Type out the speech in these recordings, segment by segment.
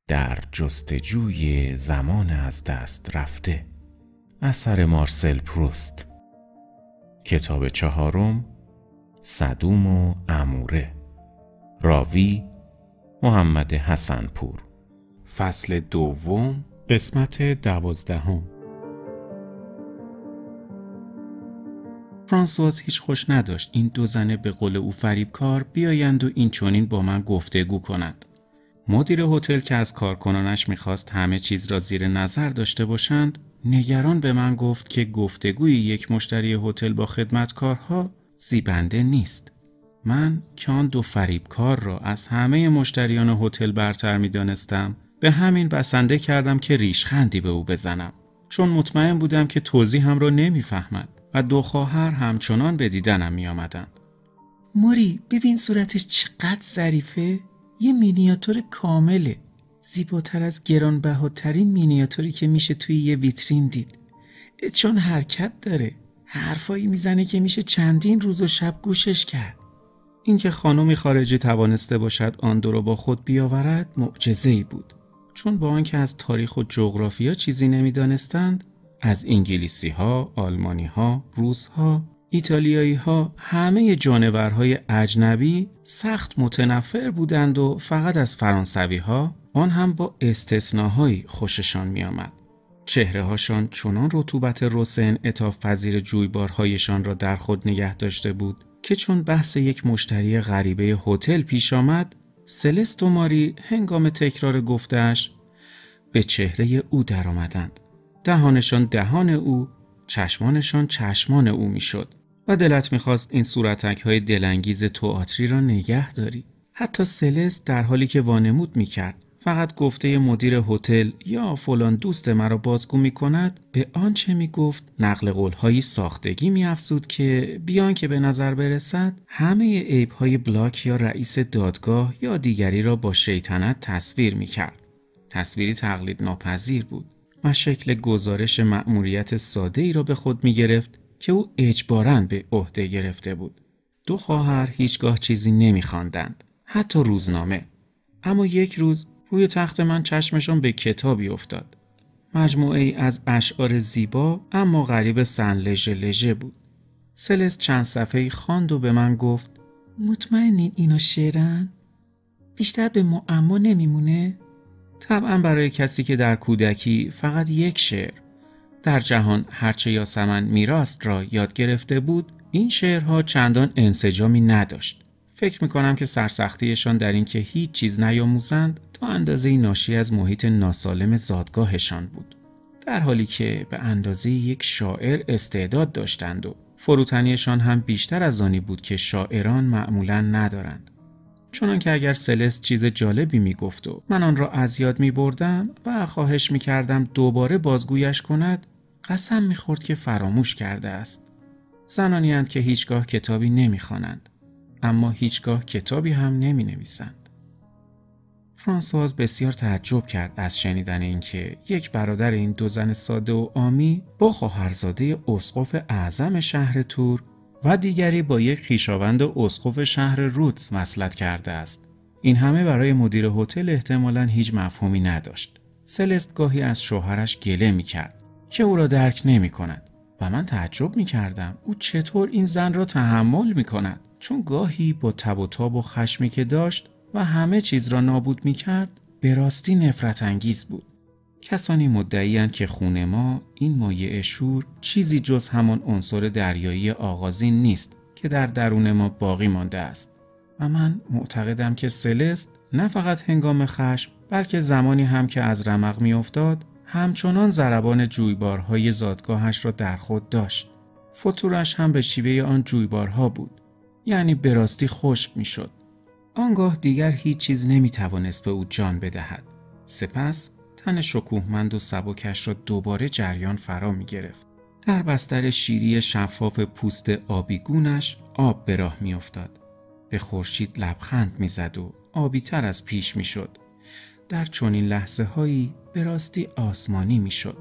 در جستجوی زمان از دست رفته. اثر مارسل پروست. کتاب چهارم، صدوم و اموره. راوی محمد حسن‌پور. فصل دوم، قسمت 12. فرانسواز هیچ خوش نداشت این دو زنه به قول او فریبکار بیایند و این چنین با من گفتگو کنند. مدیر هتل که از کارکنانش میخواست همه چیز را زیر نظر داشته باشند، نگران به من گفت که گفتگوی یک مشتری هتل با خدمتکارها زیبنده نیست. من که آن دو فریبکار را از همه مشتریان هتل برتر میدانستم، به همین بسنده کردم که ریشخندی به او بزنم، چون مطمئن بودم که توضیحم را نمیفهمد و دو خواهر همچنان به دیدنم می آمدند. موری ببین صورتش چقدر ظریفه، یه مینیاتور کامله، زیباتر از گرانبهاترین مینیاتوری که میشه توی یه ویترین دید، چون حرکت داره، حرفایی میزنه که میشه چندین روز و شب گوشش کرد. اینکه خانمی خارجی توانسته باشد آن دو را با خود بیاورد معجزه‌ای بود، چون با آنکه از تاریخ و جغرافیا چیزی نمیدانستند، از انگلیسی‌ها، آلمانی‌ها، روس‌ها، ایتالیایی‌ها، همه جانورهای اجنبی سخت متنفر بودند و فقط از فرانسوی‌ها، آن هم با استثناهایی، خوششان می‌آمد. چهره‌هاشان چنان رطوبت رس انعطاف پذیر جویبارهایشان را در خود نگه داشته بود که چون بحث یک مشتری غریبه هتل پیش آمد، سلست و ماری هنگام تکرار گفته‌اش به چهره او درآمدند. دهانشان دهان او، چشمانشان چشمان او میشد و دلت میخواست این صورتک‌های دلانگیز تئاتری را نگه داری. حتی سلست در حالی که وانمود میکرد فقط گفته مدیر هتل یا فلان دوست مرا بازگو میکند، به آنچه میگفت نقل قول‌هایی ساختگی میافزود که بیان که به نظر برسد همه عیب‌های بلاک یا رئیس دادگاه یا دیگری را با شیطنت تصویر میکرد. تصویری تقلید ناپذیر بود و شکل گزارش مأموریت ساده ای را به خود می گرفت که او اجباراً به عهده گرفته بود. دو خواهر هیچگاه چیزی نمی خواندند، حتی روزنامه. اما یک روز روی تخت من چشمشان به کتابی افتاد. مجموعه ای از اشعار زیبا اما غریب سن لژه لژه بود. سلست چند صفحه‌ای خواند و به من گفت مطمئنین اینا شعرن؟ بیشتر به معما نمیمونه؟ طبعا برای کسی که در کودکی فقط یک شعر در جهان هرچه یاسمن میراست را یاد گرفته بود، این شعرها چندان انسجامی نداشت. فکر میکنم که سرسختیشان در این که هیچ چیز نیاموزند تا اندازه ناشی از محیط ناسالم زادگاهشان بود، در حالی که به اندازه یک شاعر استعداد داشتند و فروتنیشان هم بیشتر از آنی بود که شاعران معمولاً ندارند. چون که اگر سلست چیز جالبی میگفت و من آن را از یاد میبردم و خواهش میکردم دوباره بازگویش کند، قسم میخورد که فراموش کرده است. زنانی اند که هیچگاه کتابی نمیخوانند، اما هیچگاه کتابی هم نمینویسند. فرانسواز بسیار تعجب کرد از شنیدن اینکه یک برادر این دو زن ساده و عامی با خواهرزاده اسقف اعظم شهر تور و دیگری با یک خویشاوند اسقف شهر رودز وصلت کرده است. این همه برای مدیر هتل احتمالاً هیچ مفهومی نداشت. سلست گاهی از شوهرش گله می‌کرد که او را درک نمی‌کند و من تعجب می‌کردم او چطور این زن را تحمل می‌کند، چون گاهی با تب و تاب و خشمی که داشت و همه چیز را نابود می‌کرد به راستی نفرت انگیز بود. کسانی مدعی‌اند که خون ما این مایع شور چیزی جز همان عنصر دریایی آغازین نیست که در درون ما باقی مانده است و من معتقدم که سلست نه فقط هنگام خشم بلکه زمانی هم که از رمق می‌افتاد همچنان ضربان جویبارهای زادگاهش را در خود داشت. فتورش هم به شیوه آن جویبارها بود، یعنی به راستی خشک می‌شد. آنگاه دیگر هیچ چیز نمی‌توانست به او جان بدهد. سپس تن شکوهمند و سبکش را دوباره جریان فرا می گرفت. در بستر شیری شفاف پوست آبیگونش آب به راه می افتاد. به خورشید لبخند می زد و آبی تر از پیش می شد. در چنین لحظه هایی به راستی آسمانی می شد.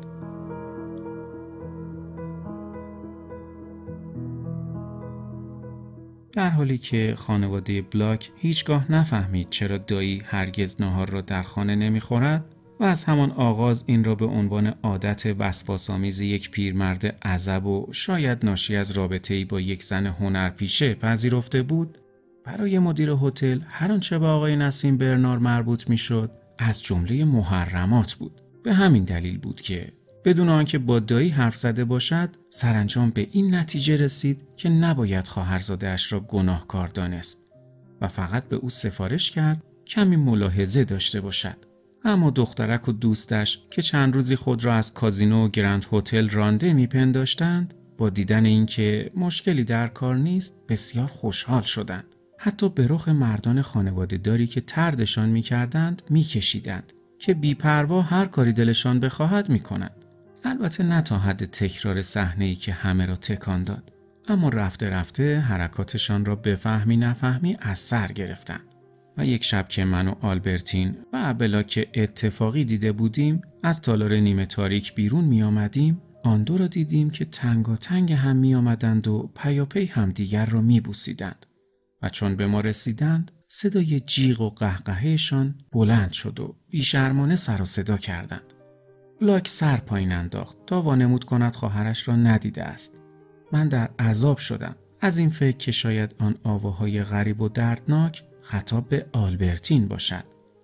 در حالی که خانواده بلاک هیچگاه نفهمید چرا دایی هرگز ناهار را در خانه نمیخورد و از همان آغاز این را به عنوان عادت وسواس‌آمیز یک پیرمرد عزب و شاید ناشی از رابطه‌ای با یک زن هنرپیشه پذیرفته بود، برای مدیر هتل هر آنچه به آقای نسیم برنار مربوط میشد از جمله محرمات بود. به همین دلیل بود که بدون آنکه با دایی حرف زده باشد سرانجام به این نتیجه رسید که نباید خواهرزاده‌اش را گناهکار دانست و فقط به او سفارش کرد کمی ملاحظه داشته باشد. اما دخترک و دوستش که چند روزی خود را از کازینو و گرند هتل رانده میپنداشتند، با دیدن اینکه مشکلی در کار نیست بسیار خوشحال شدند. حتی به رخ مردان خانواده داری که طردشان میکردند میکشیدند که بی‌پروا هر کاری دلشان بخواهد میکنند. البته نه تا حد تکرار صحنه‌ای که همه را تکان داد، اما رفته رفته حرکاتشان را بفهمی نفهمی از سر گرفتند. و یک شب که من و آلبرتین و ابلا که اتفاقی دیده بودیم از تالار نیمه تاریک بیرون می آمدیم، آن دو را دیدیم که تنگاتنگ هم می آمدند و پیاپی همدیگر را می بوسیدند و چون به ما رسیدند صدای جیغ و قهقهشان بلند شد و بیشرمانه سر و صدا کردند. بلاک سر پایین انداخت تا وانمود کند خواهرش را ندیده است. من در عذاب شدم از این فکر که شاید آن آواهای غریب و دردناک خطاب به آلبرتین باشد.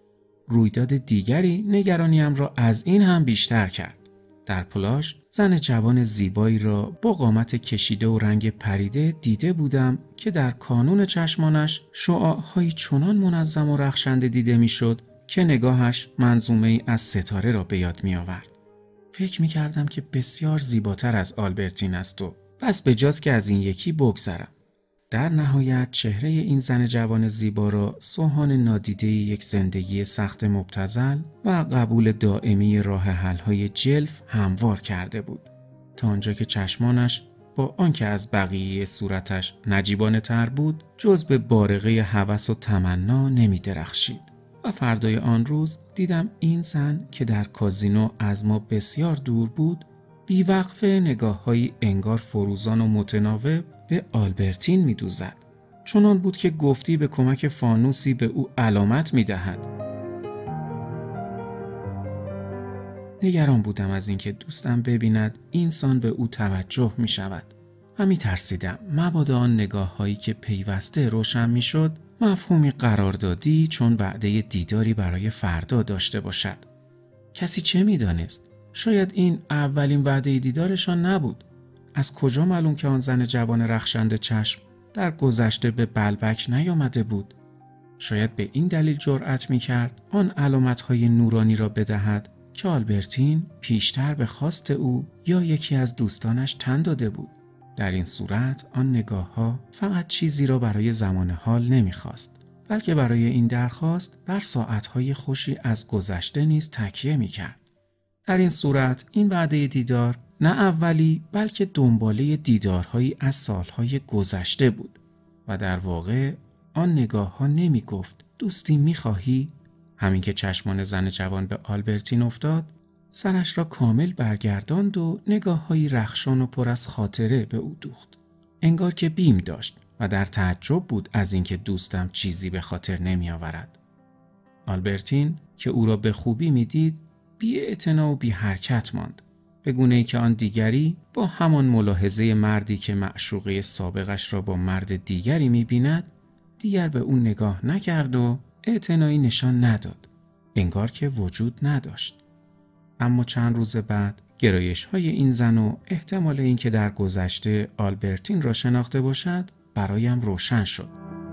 رویداد دیگری نگرانیم را از این هم بیشتر کرد. در پلاژ زن جوان زیبایی را با قامت کشیده و رنگ پریده دیده بودم که در کانون چشمانش شعاع‌های چنان منظم و رخشنده دیده میشد که نگاهش منظومه‌ای از ستاره را به یاد می آورد. فکر می کردم که بسیار زیباتر از آلبرتین است و پس بجاست که از این یکی بگذرم. در نهایت چهره این زن جوان زیبا را سوهان نادیده یک زندگی سخت مبتذل و قبول دائمی راه حل‌های جلف هموار کرده بود، تا آنجا که چشمانش با آنکه از بقیه صورتش نجیبانه تر بود جز به بارقه هوس و تمنا نمی درخشید. و فردای آن روز دیدم این زن که در کازینو از ما بسیار دور بود بیوقفه نگاه‌های انگار فروزان و متناوب به آلبرتین می‌دوزد. چنان بود که گفتی به کمک فانوسی به او علامت می‌دهد. نگران بودم از اینکه دوستم ببیند اینسان به او توجه می‌شود و می‌ترسیدم مبادا آن نگاه‌هایی که پیوسته روشن می‌شد مفهومی قراردادی چون وعده دیداری برای فردا داشته باشد. کسی چه می‌دانست؟ شاید این اولین وعده دیدارشان نبود. از کجا معلوم که آن زن جوان رخشنده چشم در گذشته به بلبک نیامده بود؟ شاید به این دلیل جرأت می‌کرد آن علامت‌های نورانی را بدهد که آلبرتین پیشتر به خواست او یا یکی از دوستانش تن داده بود. در این صورت آن نگاه‌ها فقط چیزی را برای زمان حال نمی‌خواست، بلکه برای این درخواست بر ساعت‌های خوشی از گذشته نیز تکیه می‌کرد. در این صورت این وعده دیدار نه اولی بلکه دنباله دیدارهایی از سالهای گذشته بود و در واقع آن نگاه‌ها نمی‌گفت دوستی می‌خواهی؟ همین که چشمان زن جوان به آلبرتین افتاد سرش را کامل برگرداند و نگاه‌هایی رخشان و پر از خاطره به او دوخت. انگار که بیم داشت و در تعجب بود از اینکه دوستم چیزی به خاطر نمی‌آورد. آلبرتین که او را به خوبی می‌دید بی‌اعتنا و بی حرکت ماند، به گونه‌ای که آن دیگری با همان ملاحظه مردی که معشوقه سابقش را با مرد دیگری می‌بیند دیگر به او نگاه نکرد و اعتنایی نشان نداد، انگار که وجود نداشت. اما چند روز بعد گرایش‌های این زن و احتمال اینکه در گذشته آلبرتین را شناخته باشد برایم روشن شد.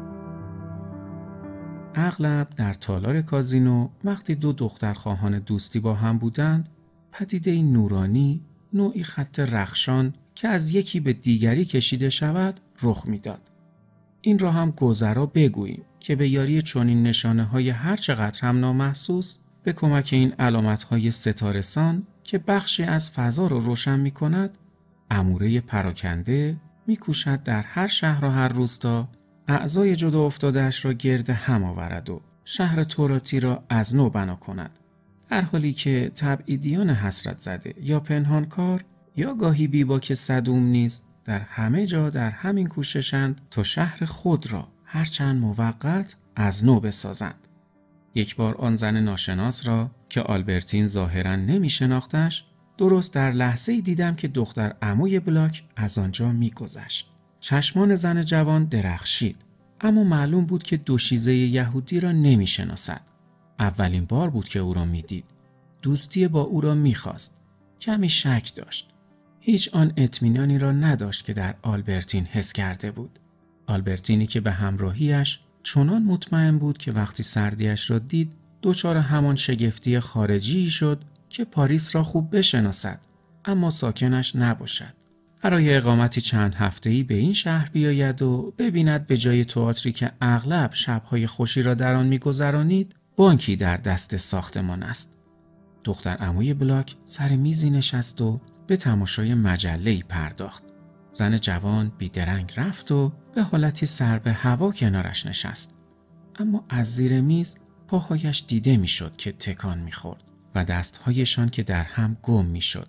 اغلب در تالار کازینو وقتی دو دختر خواهان دوستی با هم بودند پدیده نورانی، نوعی خط رخشان که از یکی به دیگری کشیده شود رخ میداد. این را هم گذرا بگوییم که به یاری چنین نشانه‌های هر چقدر هم نامحسوس به کمک این علامت‌های ستاره‌سان که بخشی از فضا را روشن می‌کند، اموره پراکنده می‌کوشد در هر شهر و هر روستا اعضای جدا افتاده‌اش را گرد هم آورد و شهر توراتی را از نو بنا کند، در حالی که تبعیدیان حسرت زده یا پنهانکار یا گاهی بیباک صدوم نیز در همه جا در همین کوششند تا شهر خود را هرچند موقت از نو بسازند. یک بار آن زن ناشناس را که آلبرتین ظاهراً نمی شناختش درست در لحظه‌ای دیدم که دختر عموی بلاک از آنجا می گذشت. چشمان زن جوان درخشید، اما معلوم بود که دوشیزه یهودی را نمی شناسد. اولین بار بود که او را می دید. دوستی با او را می خواست. کمی شک داشت. هیچ آن اطمینانی را نداشت که در آلبرتین حس کرده بود. آلبرتینی که به همراهیش چنان مطمئن بود که وقتی سردیش را دید دچار همان شگفتی خارجی شد که پاریس را خوب بشناسد اما ساکنش نباشد. برای اقامتی چند هفته‌ای به این شهر بیاید و ببیند به جای تئاتری که اغلب شب‌های خوشی را در آن می‌گذرانید بانکی در دست ساختمان است. دختر عموی بلاک سر میزی نشست و به تماشای مجله‌ای پرداخت. زن جوان بیدرنگ رفت و به حالتی سر به هوا کنارش نشست. اما از زیر میز پاهایش دیده میشد که تکان میخورد و دستهایشان که در هم گم میشد.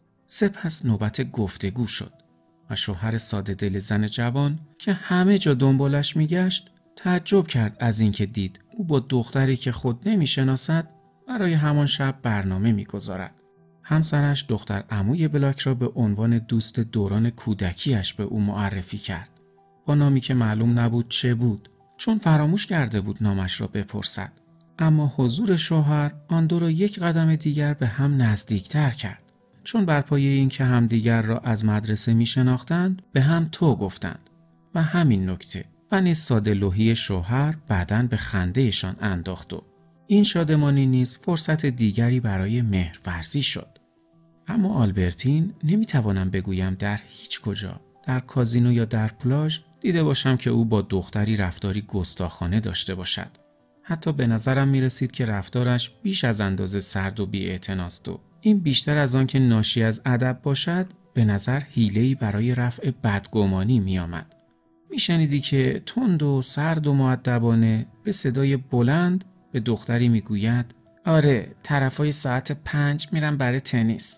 سپس نوبت گفتگو شد و شوهر ساده دل زن جوان که همه جا دنبالش میگشت تعجب کرد از اینکه دید او با دختری که خود نمیشناسد برای همان شب برنامه میگذارد. همسرش دختر عموی بلاک را به عنوان دوست دوران کودکیش به او معرفی کرد. با نامی که معلوم نبود چه بود، چون فراموش کرده بود نامش را بپرسد. اما حضور شوهر آن دو را یک قدم دیگر به هم نزدیکتر کرد. چون بر پایه این که همدیگر را از مدرسه می شناختند به هم تو گفتند و همین نکته و نیز ساده لوحی شوهر بعداً به خندهشان انداخت و این شادمانی نیز فرصت دیگری برای مهرورزی شد. اما آلبرتین نمیتوانم بگویم در هیچ کجا، در کازینو یا در پلاژ دیده باشم که او با دختری رفتاری گستاخانه داشته باشد. حتی به نظرم میرسید که رفتارش بیش از اندازه سرد و بی‌اعتناست و این بیشتر از آن که ناشی از ادب باشد به نظر حیله‌ای برای رفع بدگمانی میآمد. میشنیدی که تند و سرد و مؤدبانه به صدای بلند به دختری میگوید آره طرفای ساعت 5 میرم برای تنیس،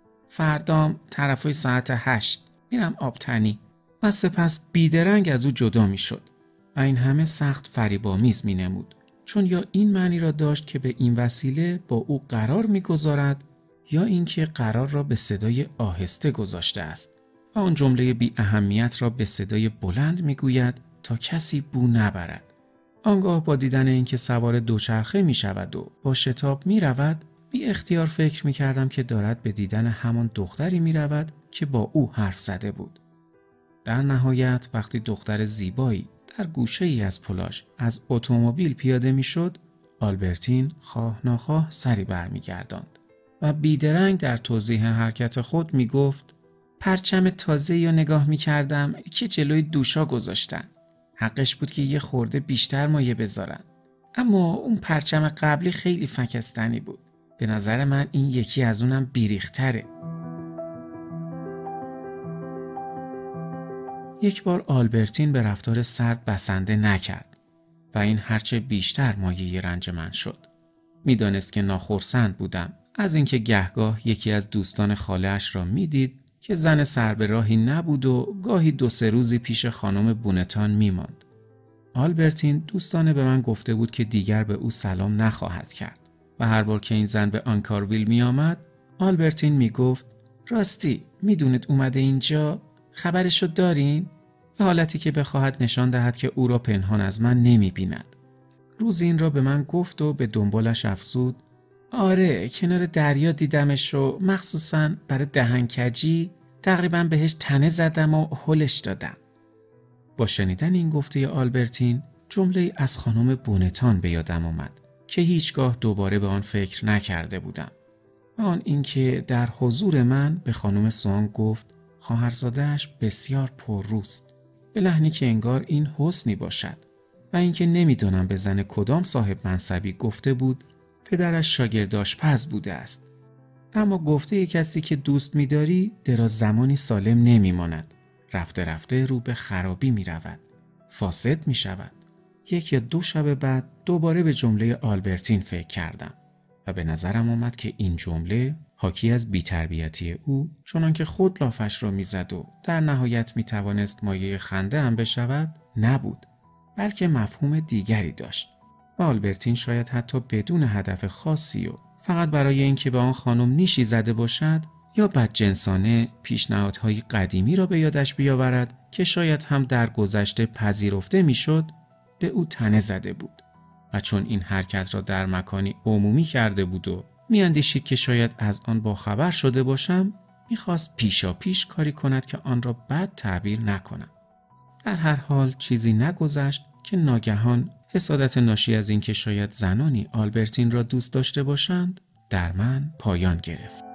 فردام طرفای ساعت 8 میرم آبتنی و سپس بیدرنگ از او جدا میشد و این همه سخت فریب‌آمیز مینمود، چون یا این معنی را داشت که به این وسیله با او قرار میگذارد یا اینکه قرار را به صدای آهسته گذاشته است و آن جمله بی اهمیت را به صدای بلند میگوید تا کسی بو نبرد. آنگاه با دیدن اینکه سوار دوچرخه می شود و با شتاب می رود بی اختیار فکر می کردم که دارد به دیدن همان دختری می رود که با او حرف زده بود. در نهایت وقتی دختر زیبایی در گوشه ای از پلاژ از اتومبیل پیاده می شد آلبرتین خواه ناخواه سری برمی گرداند و بیدرنگ در توضیح حرکت خود می گفت پرچم تازه‌ای رو نگاه می کردم که جلوی دوشا گذاشتن. حقش بود که یه خورده بیشتر مایه بذارن. اما اون پرچم قبلی خیلی فکستنی بود. به نظر من این یکی از اونم بیریختره. یک بار آلبرتین به رفتار سرد بسنده نکرد و این هرچه بیشتر مایه رنج من شد. میدانست که ناخرسند بودم از اینکه گهگاه یکی از دوستان خاله‌اش را میدید که زن سر به راهی نبود و گاهی 2-3 روزی پیش خانم بونتان میماند. آلبرتین دوستانه به من گفته بود که دیگر به او سلام نخواهد کرد و هر بار که این زن به آنکارویل می آمد آلبرتین می گفت راستی میدونید اومده اینجا؟ خبرشو دارین؟ به حالتی که بخواهد نشان دهد که او را پنهان از من نمی بیند. روز این را به من گفت و به دنبالش افزود آره کنار دریا دیدمش و مخصوصاً برای دهنکجی تقریباً بهش تنه زدم و هلش دادم. با شنیدن این گفته آلبرتین جمله از خانم بونتان به یادم آمد که هیچگاه دوباره به آن فکر نکرده بودم. آن اینکه در حضور من به خانم سوانگ گفت خواهرزاده‌اش بسیار پرروست به لحنی که انگار این حسنی باشد و اینکه نمیدونم به زن کدام صاحب منصبی گفته بود پدرش شاگرد آشپز بوده است. اما گفته کسی که دوست می‌داری دراز زمانی سالم نمی‌ماند. رفته رفته رو به خرابی می‌رود. فاسد می‌شود. 1 یا 2 شب بعد دوباره به جمله آلبرتین فکر کردم و به نظرم آمد که این جمله حاکی از بی‌تربیتی او، چنان که خود لافش را میزد و در نهایت میتوانست مایه خنده هم بشود، نبود، بلکه مفهوم دیگری داشت. و آلبرتین شاید حتی بدون هدف خاصی و فقط برای اینکه به آن خانم نیشی زده باشد یا بدجنسانه پیشنهادهای قدیمی را به یادش بیاورد که شاید هم در گذشته پذیرفته میشد، به او طعنه زده بود. و چون این حرکت را در مکانی عمومی کرده بود و میاندیشید که شاید از آن باخبر شده باشم، میخواست پیشا پیش کاری کند که آن را بد تعبیر نکنم. در هر حال چیزی نگذشت که ناگهان حسادت ناشی از اینکه شاید زنانی آلبرتین را دوست داشته باشند در من پایان گرفت.